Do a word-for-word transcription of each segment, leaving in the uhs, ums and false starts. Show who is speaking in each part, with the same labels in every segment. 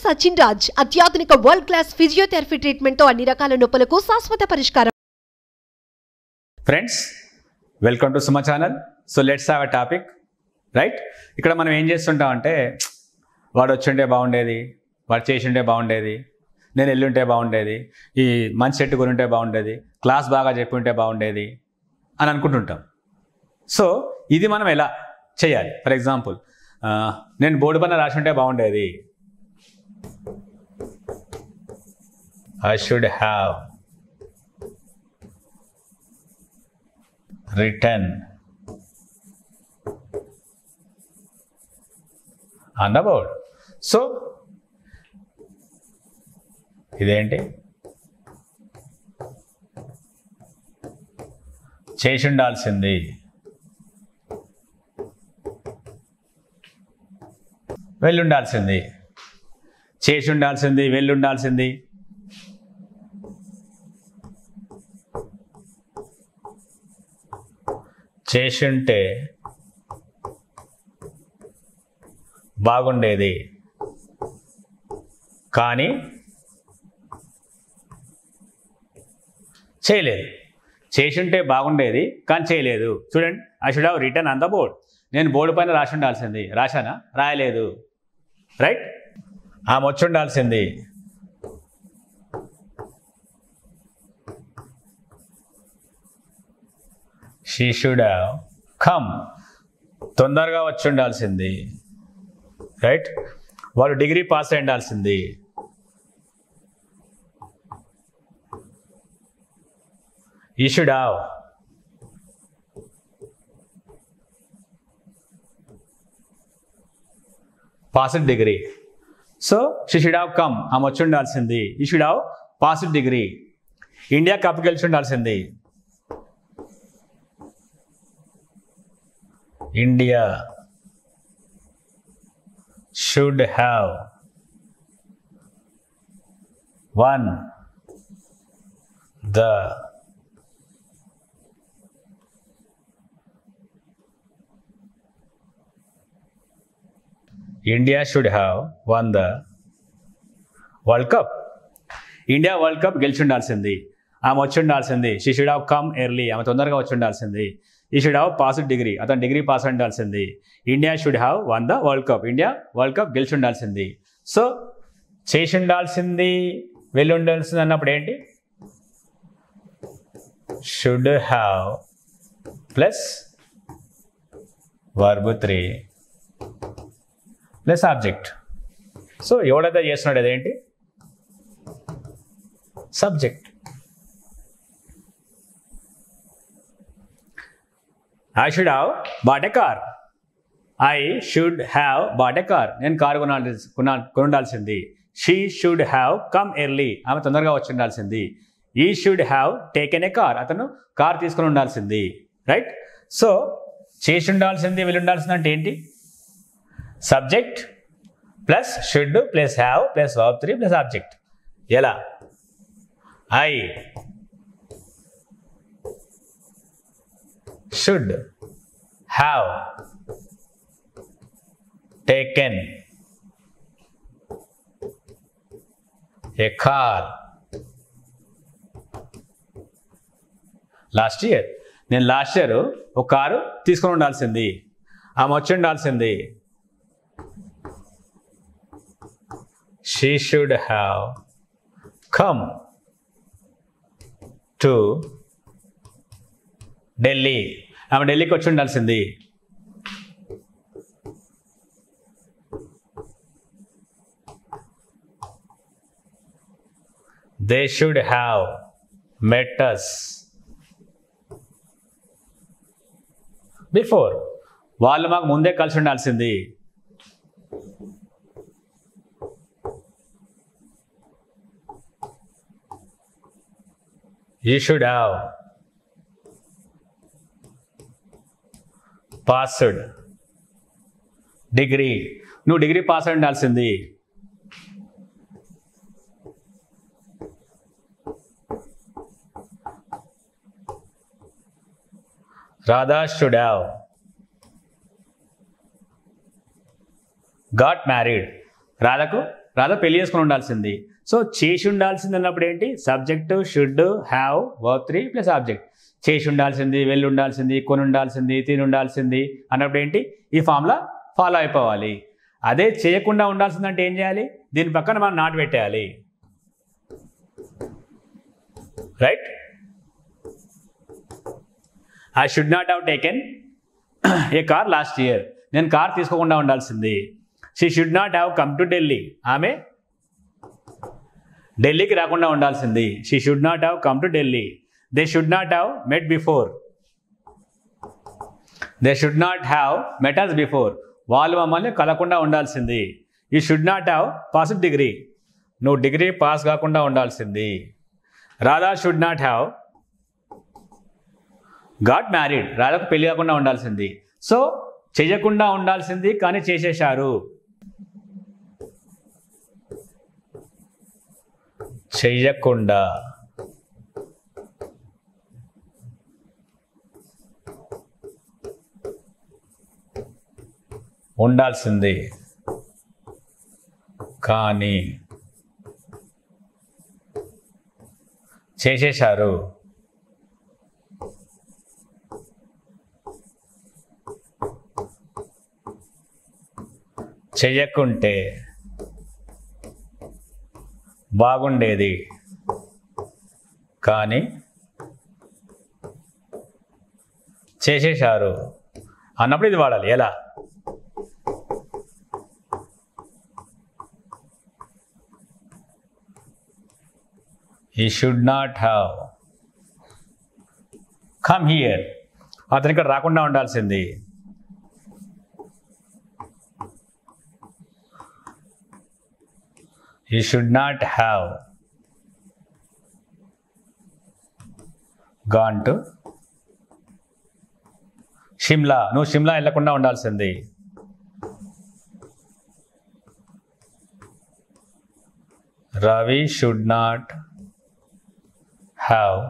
Speaker 1: సచిన్ రాజ్ అత్యాధునిక world class physiotherapy treatment తో అన్ని రకాల నొప్పులకు శాశ్వత పరిష్కారం.
Speaker 2: Friends, welcome to Suma channel. So let's have a topic, right? ఇక్కడ మనం ఏం చేస్తుంటాం అంటే, వాడు వచ్చుంటే బాగుండేది, వాడు చేసిండే బాగుండేది, నేను ఎల్లుంటే బాగుండేది, ఈ మంచి చెట్టు కొని ఉంటే బాగుండేది, క్లాస్ బాగా చెప్పి ఉంటే బాగుండేది అని అనుకుంటుంటాం. సో ఇది మనం ఎలా చేయాలి? ఫర్ ఎగ్జాంపుల్, నేను బోర్డు పైన రాసి ఉంటే బాగుండేది, I should have written on the board. So ఇదేంటి? చేసి ఉండాల్సింది, వెళ్ళుండాల్సింది, చేసి ఉండాల్సింది, వెళ్ళుండాల్సింది. చేసింటే బాగుండేది కానీ చేయలేదు. చేసింటే బాగుండేది కానీ చేయలేదు. చూడండి, I should have written on the board. నేను బోర్డు పైన రాసి ఉండాల్సింది, రాశానా? రాయలేదు, రైట్? ఆమె వచ్చి ఉండాల్సింది, షీ షుడ్ హ్యావ్ కమ్, తొందరగా వచ్చి ఉండాల్సింది, రైట్? వాడు డిగ్రీ పాస్ అయి ఉండాల్సింది, he should have passed degree. So she should have come, ఆమె వచ్చి ఉండాల్సింది. he should have passed degree. India cup గెలిచి ఉండాల్సింది, India should have won the India should have won the World Cup. India World Cup గెలిచి ఉండాల్సింది, ఆమె వచ్చి ఉండాల్సింది. She should have come early, ఆమె తొందరగా వచ్చి ఉండాల్సింది. He should have passed degree, అతను డిగ్రీ పాస్ అయి ఉండాల్సింది. India should have won the World Cup, India World Cup గెలిచి ఉండాల్సింది. సో చేసి ఉండాల్సింది, వెళ్ళి ఉండాల్సింది అన్నప్పుడు ఏంటి? Should have plus verb three plus object. So ఎవడైతే చేస్తున్నాడు అదేంటి? Subject. I should have bought a car, I should have bought a car, నేను కారు కొనాలి కొనా కొనుండాల్సింది. She should have come early, ఆమె తొందరగా వచ్చి ఉండాల్సింది. He should have taken a car, అతను కార్ తీసుకుని ఉండాల్సింది, రైట్? సో చేసి ఉండాల్సింది, వెళ్ళి ఉండాల్సింది అంటే ఏంటి? Subject plus should plus have plus verb three plus object. ఎలా? I should have taken a car last year. నేను లాస్ట్ ఇయర్ ఒక కారు తీసుకొని ఉండాల్సింది, ఆమె వచ్చి ఉండాల్సింది. She should have come to Delhi, ఆమె ఢిల్లీకి వచ్చి ఉండాల్సింది. They should have met us before, వాళ్ళు మాకు ముందే కలిసి ఉండాల్సింది. You should have passed degree, నువ్వు డిగ్రీ పాస్ అయి ఉండాల్సింది. Radha should have got married. రాధకు రాదా పెళ్లి చేసుకుని ఉండాల్సింది. సో చేసి ఉండాల్సింది అన్నప్పుడు ఏంటి, subject should have verb three plus object. చేసి ఉండాల్సింది, వెళ్ళి ఉండాల్సింది, కొని ఉండాల్సింది, తిని ఉండాల్సింది అన్నప్పుడు ఏంటి, ఈ ఫార్ములా ఫాలో అయిపోవాలి. అదే చేయకుండా ఉండాల్సిందంటే ఏం చేయాలి, దీని పక్కన మనం నాట్ పెట్టేయాలి. Right. I should not have taken a car last year. నేను కార్ తీసుకోకుండా ఉండాల్సింది. She should not have come to Delhi. ఆమె ఢిల్లీకి రాకుండా ఉండాల్సింది. She should not have come to Delhi. They should not have met before. They should not have met us before. వాళ్ళు మమ్మల్ని కలకుండా ఉండాల్సింది. You should not have passed degree. నువ్వు degree pass కాకుండా ఉండాల్సింది. Radha should not have got married. రాధాకు పెళ్లి కాకుండా ఉండాల్సింది. సో చెయ్యకుండా ఉండాల్సింది కానీ చేసేశారు. చెయ్యకుండా ఉండాల్సింది కానీ చేసేశారు. చెయ్యకుంటే బాగుండేది కానీ చేసేశారు అన్నప్పుడు ఇది వాడాలి. ఎలా, he should not have come here. అతను ఇక్కడ రాకుండా ఉండాల్సింది. he should not have gone to Shimla. నువ్వు షిమ్లా వెళ్ళకుండా ఉండాల్సింది. Ravi should not have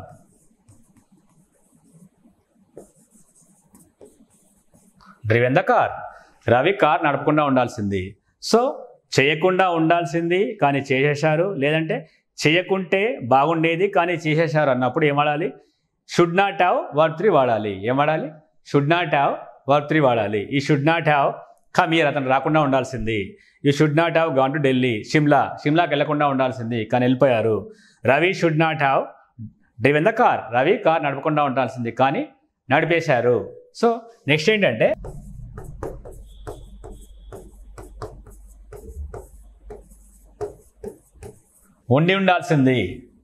Speaker 2: driven the car. Ravi car నడపకుండా ఉండాల్సింది. సో చేయకుండా ఉండాల్సింది కానీ చేసేశారు, లేదంటే చేయకుంటే బాగుండేది కానీ చేసేశారు అన్నప్పుడు ఏం వాడాలి, should not have verb three వాడాలి. ఏం వాడాలి, should not have verb three వాడాలి. He should not have come here, అతను రాకుండా ఉండాల్సింది. You should not have gone to Delhi. Shimla, షిమ్లాకి వెళ్ళకుండా ఉండాల్సింది కానీ వెళ్ళిపోయారు. Ravi should not have driven the car. Ravi car నడపకుండా ఉండాల్సింది కానీ నడిపేశారు. సో నెక్స్ట్ ఏంటంటే ఉండి ఉండాల్సింది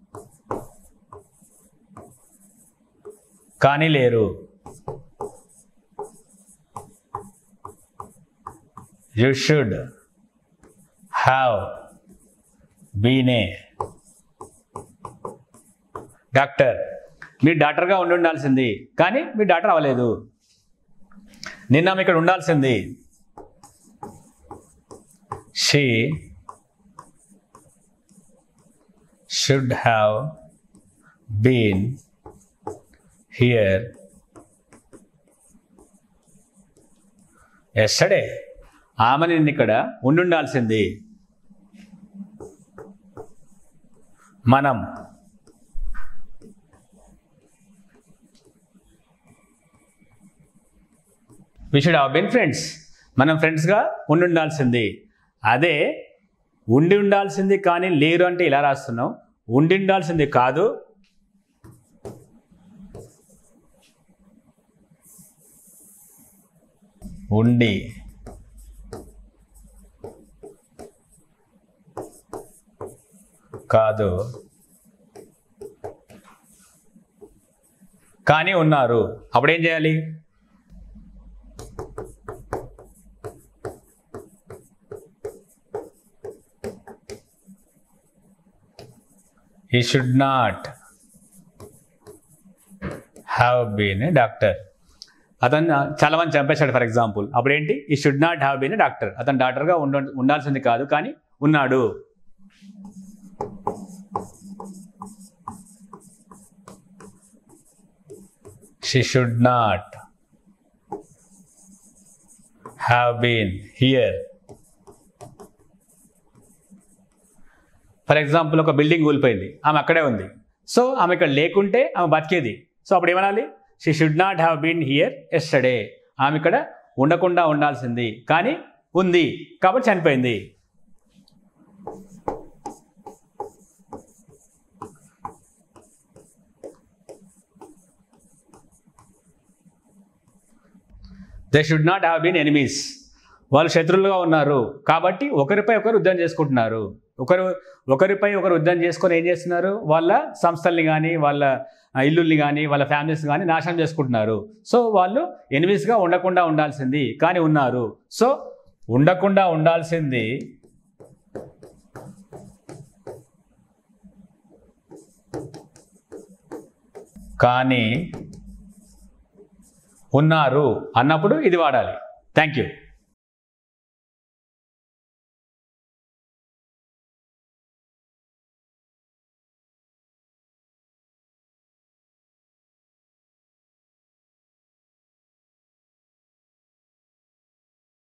Speaker 2: కానీ లేరు. You should have been a doctor. మీరు డాక్టర్గా ఉండి ఉండాల్సింది కానీ మీరు డాక్టర్ అవ్వలేదు. నిన్న ఆమె ఇక్కడ ఉండాల్సింది. She should have been here yesterday. ఆమె నిన్న ఇక్కడ ఉండుండాల్సింది. మనం we should have been friends. మనం ఫ్రెండ్స్గా ఉండుండాల్సింది. అదే ఉండి ఉండాల్సింది కానీ లేరు అంటే ఇలా రాస్తున్నాం. ఉండి ఉండాల్సింది కాదు, ఉండి కాదు కానీ ఉన్నారు. అప్పుడేం చేయాలి, he should not have been a doctor. అతను చాలా మంది చంపేశాడు ఫర్ ఎగ్జాంపుల్. అప్పుడు ఏంటి, he should not have been a doctor. అతను డాక్టర్గా ఉండ ఉండాల్సింది కాదు కానీ ఉన్నాడు. she should not have been here for example ఒక బిల్డింగ్ కూలిపోయింది, ఆమె అక్కడే ఉంది. సో ఆమె ఇక్కడ లేకుంటే ఆమె బతికేది. సో అప్పుడు ఏమనాలి? She should not have been here yesterday. ఆమె ఇక్కడ ఉండకుండా ఉండాల్సింది, కానీ ఉంది కాబట్టి చనిపోయింది. They should not have been enemies. వాళ్ళు శత్రువులుగా ఉన్నారు కాబట్టి ఒకరిపై ఒకరు యుద్ధం చేసుకుంటున్నారు. ఒకరు ఒకరిపై ఒకరు యుద్ధం చేసుకొని ఏం చేస్తున్నారు? వాళ్ళ సంస్థల్ని కానీ వాళ్ళ ఇల్లుల్ని కానీ వాళ్ళ ఫ్యామిలీస్ కానీ నాశనం చేసుకుంటున్నారు. సో వాళ్ళు ఎనిమీస్గా ఉండకుండా ఉండాల్సింది కానీ ఉన్నారు. సో ఉండకుండా ఉండాల్సింది కానీ ఉన్నారు అన్నప్పుడు ఇది వాడాలి. Thank you.